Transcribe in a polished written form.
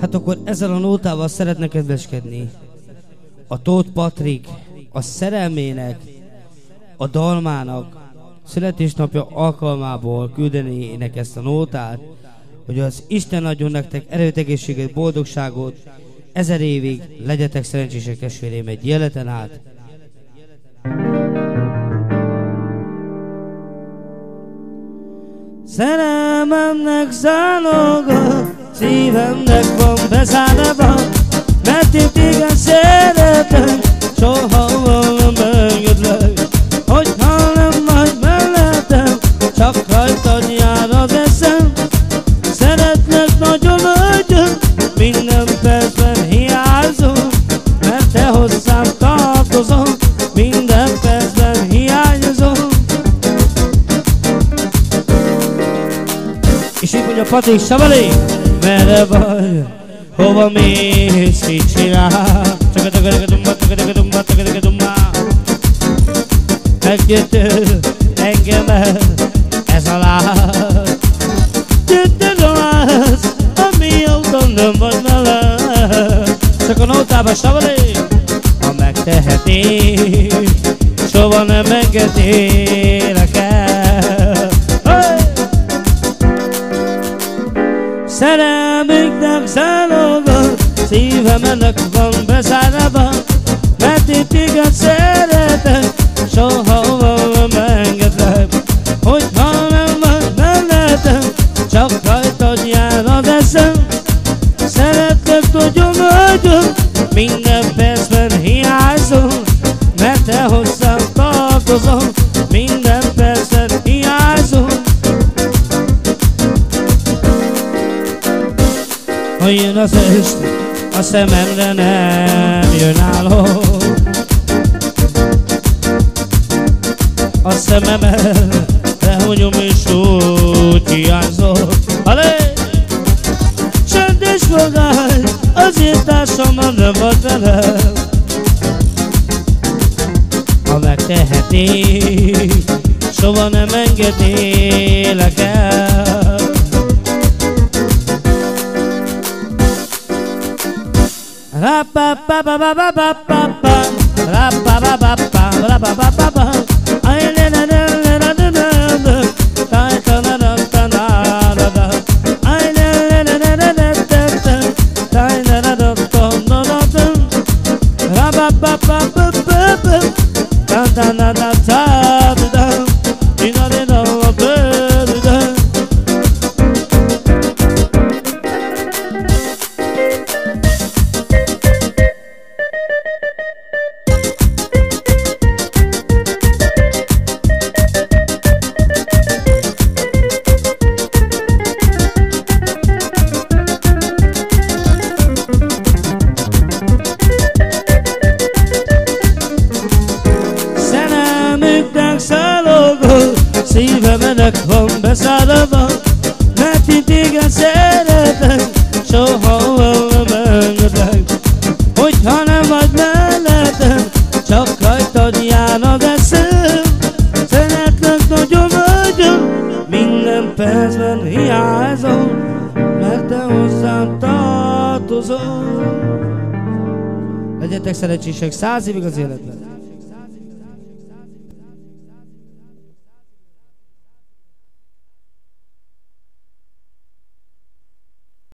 Hát akkor ezzel a nótával szeretne kedveskedni a Tóth Patrik, a szerelmének, a dalmának születésnapja alkalmából küldenének ezt a nótát, hogy az Isten adjon nektek erőt, egészséget, boldogságot, 1000 évig legyetek szerencsések testvérém egy életen át. Szerelmemnek záloga, szívemnek van bezárva, mert én téged szeretem, soha nem engedlek, hogyha nem vagy mellettem, csak rajtad jár az eszem. Szeretlek nagyon-nagyon, minden percben hiányzom, mert te hozzám tartozom, minden percben hiányzom. És így mondja Patrik, Savali, merre vagy, hova mész, mit csinál? Meggyőztél engemet, ez a láz. Győztél a láz, ami autón nem vagy velem. Csak a nótában, Savali, ha megtehetés, soha nem engedélek el. Szerelmünknek záloga, szívem ennek van bezárva, mert én téged szeretem, soha nem engedlek, hogyha nem vagy mellettem, csak rajtad jár az eszem. Szeretlek nagyon-nagyon, minden percben hiányzom, mert te hozzám tartozom, minden percben hiányzom. Ha jön az est, a szememre nem jön álom, a szememet lehunyom és úgy hiányzom. Alé! Csendes fogály, az én társammal nem vagy velem. Ha megtehetik, soha nem engedélek el. Szívemenek van bezárva, mert én téged szeretem, soha nem engedlek, hogyha nem vagy mellettem, csak rajtad jár az eszem. Szeretlek nagyon-nagyon, minden percben hiányzom, mert te hozzám tartozol. Legyetek szerencsések 100 évig az életben.